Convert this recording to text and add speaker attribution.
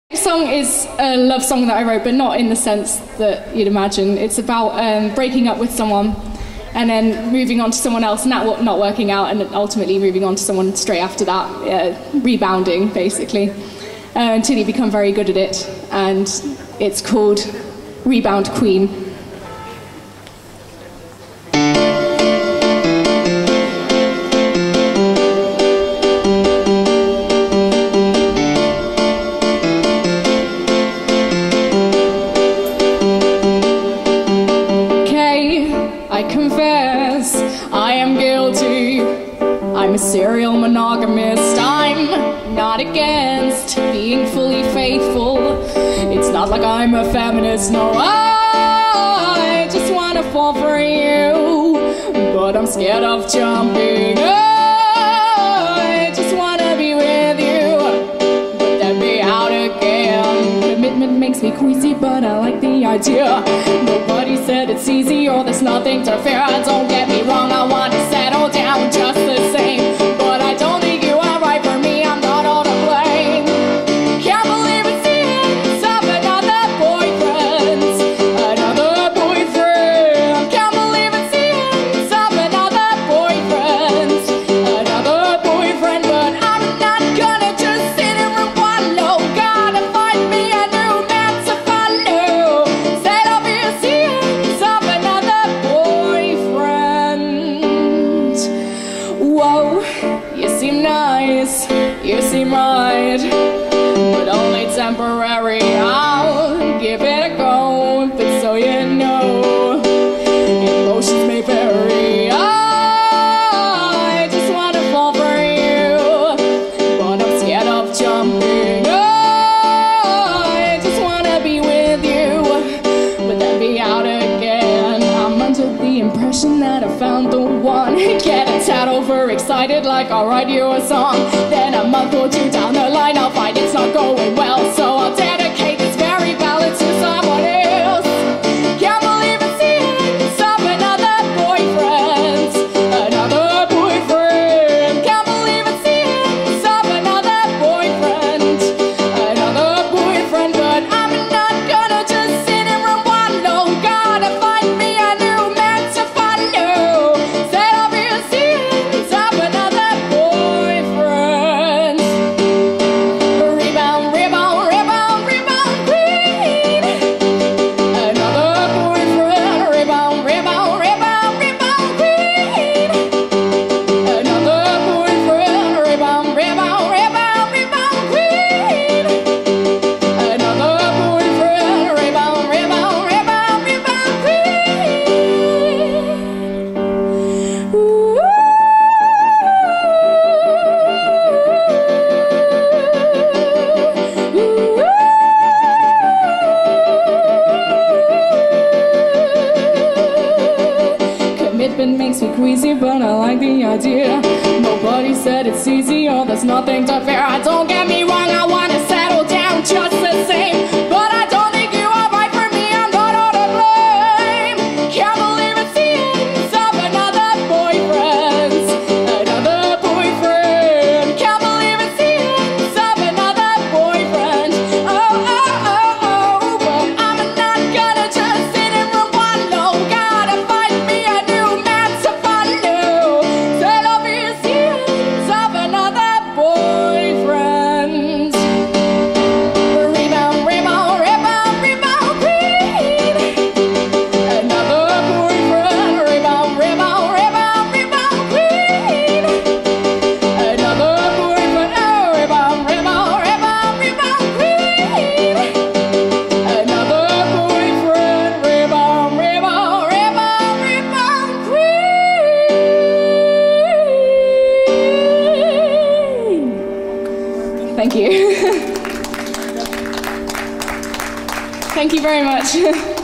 Speaker 1: This song is a love song that I wrote, but not in the sense that you'd imagine. It's about breaking up with someone and then moving on to someone else, and that not working out, and ultimately moving on to someone straight after that, rebounding, basically, until you become very good at it. And it's called Rebound Queen. I confess, I am guilty. I'm a serial monogamist. I'm not against being fully faithful. It's not like I'm a feminist, no. I just wanna fall for you, but I'm scared of jumping. I just wanna be with you, but then be out again. Commitment makes me queasy, but I like the idea. Nobody said it's easy or there's nothing to fear. Don't get me wrong, I want to settle down just the same, but I don't think you are right for me. I'm not all to blame. Can't believe it's the end of another boyfriend. Another boyfriend. Can't believe it's the end of another boyfriend. Another boyfriend, but I'm not gonna just sit here and wallow. Gotta find me a new man to follow. Said I'll be a of another boyfriend. Whoa, you seem nice, you seem right, but only temporary. I'll give it a go, but so you know, emotions may vary. I just wanna fall for you, but I'm scared of jumping. I just wanna be with you, but then be out again. I'm under the impression that I found the one. Get a tad overexcited, like I'll write you a song. Then a month or two down the line, I'll find it's not going well, so I'll dedicate this very ballad to someone else. Can't believe it's the end of another boyfriend. Another boyfriend. Can't believe it's the end of another boyfriend. Another boyfriend, but I'm not gonna just sit here and wallow. Gotta find me a new man to follow. Said I'll be a series of another boyfriend. Rebound, rebound, rebound, rebound queen. Another boyfriend. Rebound, rebound, rebound, rebound queen. Another boyfriend. Rebound, rebound, rebound, rebound queen. Another boyfriend. Rebound, rebound, rebound, rebound queen. Ooh. Commitment makes me queasy, but I like the idea. Nobody said it's easy or there's nothing to fear. Don't get me wrong, I want to settle down just the same, but I don't think you are right for me. I'm not all to blame. Can't believe it's the end of another boyfriend. Another boyfriend. Can't believe it's the end of another boyfriend. Oh, oh, oh, oh, but I'm not gonna just sit here and wallow. Gotta find me a new man to follow. Said I'll be a series of another boyfriend. Rebound, rebound, rebound, rebound queen. Another boyfriend. Rebound, rebound, rebound, rebound queen. Another boyfriend. Oh, rebound, rebound, rebound, rebound queen. Another boyfriend. Rebound, rebound, rebound, rebound queen. Thank you. Thank you very much.